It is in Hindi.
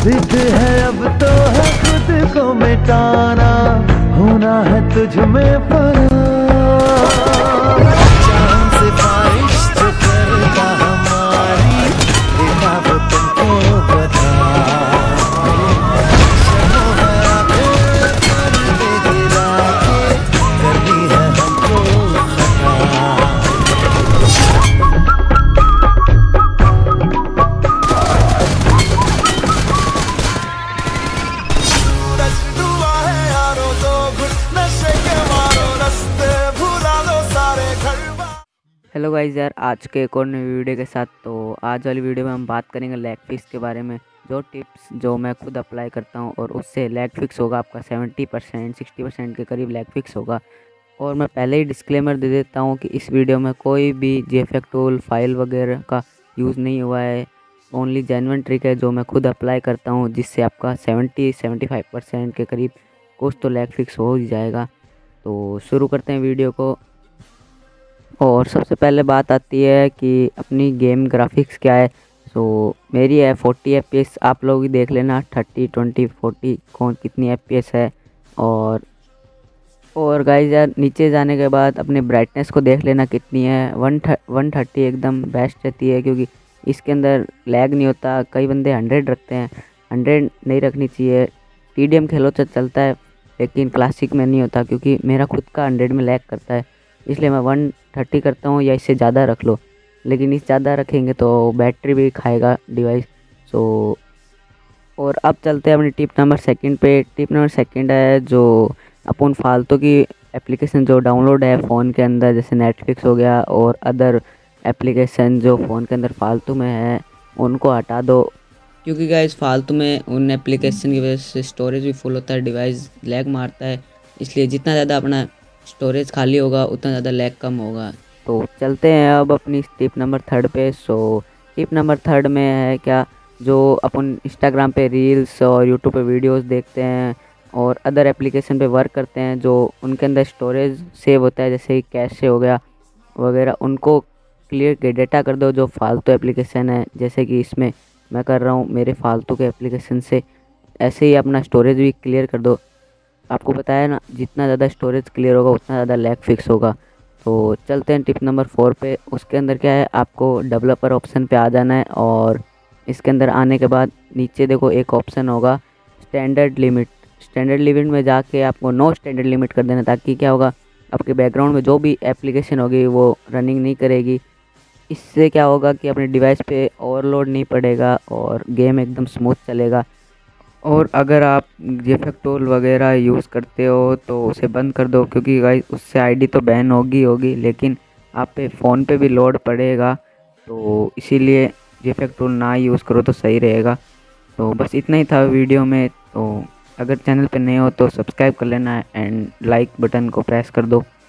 जिद है अब तो है खुद को मिटाना, होना है तुझ में फना। चांद सिफारिश जो करता हमारी, देता वो तुमको बता। शर्मो है आंखें करने गिरा के, करनी है हमको खता। हेलो गाइस यार, आज के एक और नई वीडियो के साथ। तो आज वाली वीडियो में हम बात करेंगे लैग फिक्स के बारे में। जो टिप्स जो मैं खुद अप्लाई करता हूं और उससे लैग फिक्स होगा आपका 70% 60% के करीब लैग फिक्स होगा। और मैं पहले ही डिस्क्लेमर दे देता हूं कि इस वीडियो में कोई भी GFX टूल फाइल वगैरह का यूज़ नहीं हुआ है। ओनली जेन्युइन ट्रिक है जो मैं खुद अप्लाई करता हूँ, जिससे आपका 70-75% के करीब कुछ तो लैग फिक्स हो ही जाएगा। तो शुरू करते हैं वीडियो को। और सबसे पहले बात आती है कि अपनी गेम ग्राफिक्स क्या है। सो मेरी है 40 FPS। आप लोग ही देख लेना 30, 20, 40 कौन कितनी FPS है। और गाइस यार, नीचे जाने के बाद अपने ब्राइटनेस को देख लेना कितनी है। 130 एकदम बेस्ट रहती है, क्योंकि इसके अंदर लैग नहीं होता। कई बंदे 100 रखते हैं, 100 नहीं रखनी चाहिए। TDM खेलो तो चलता है, लेकिन क्लासिक में नहीं होता, क्योंकि मेरा खुद का 100 में लैग करता है। इसलिए मैं 130 करता हूँ, या इससे ज़्यादा रख लो। लेकिन इस ज़्यादा रखेंगे तो बैटरी भी खाएगा डिवाइस। सो और अब चलते हैं अपनी टिप नंबर सेकंड पे। टिप नंबर सेकंड है, जो अपन फालतू की एप्लीकेशन जो डाउनलोड है फ़ोन के अंदर, जैसे नेटफ्लिक्स हो गया और अदर एप्लीकेशन जो फ़ोन के अंदर फालतू में है, उनको हटा दो। क्योंकि गाइस फालतू में उन एप्लीकेशन की वजह से स्टोरेज भी फुल होता है, डिवाइस लैग मारता है। इसलिए जितना ज़्यादा अपना स्टोरेज खाली होगा उतना ज़्यादा लैग कम होगा। तो चलते हैं अब अपनी टिप नंबर थर्ड पे। सो टिप नंबर थर्ड में है क्या, जो अपन इंस्टाग्राम पे रील्स और यूट्यूब पे वीडियोस देखते हैं और अदर एप्लीकेशन पे वर्क करते हैं, जो उनके अंदर स्टोरेज सेव होता है, जैसे कि कैशे हो गया वगैरह, उनको क्लियर के डेटा कर दो। जो फालतू एप्लीकेशन है, जैसे कि इसमें मैं कर रहा हूँ मेरे फालतू के एप्लीकेशन से, ऐसे ही अपना स्टोरेज भी क्लियर कर दो। आपको बताया ना, जितना ज़्यादा स्टोरेज क्लियर होगा उतना ज़्यादा लैग फिक्स होगा। तो चलते हैं टिप नंबर 4 पे। उसके अंदर क्या है, आपको डेवलपर ऑप्शन पे आ जाना है। और इसके अंदर आने के बाद नीचे देखो एक ऑप्शन होगा स्टैंडर्ड लिमिट। स्टैंडर्ड लिमिट में जाके आपको नो स्टैंडर्ड लिमिट कर देना, ताकि क्या होगा, आपके बैकग्राउंड में जो भी एप्लीकेशन होगी वो रनिंग नहीं करेगी। इससे क्या होगा कि अपने डिवाइस पे ओवरलोड नहीं पड़ेगा और गेम एकदम स्मूथ चलेगा। और अगर आप GFX टूल वगैरह यूज़ करते हो तो उसे बंद कर दो, क्योंकि गाइस उससे आईडी तो बैन होगी, लेकिन आप पे फ़ोन पे भी लोड पड़ेगा। तो इसीलिए GFX टूल ना यूज़ करो तो सही रहेगा। तो बस इतना ही था वीडियो में। तो अगर चैनल पे नए हो तो सब्सक्राइब कर लेना एंड लाइक बटन को प्रेस कर दो।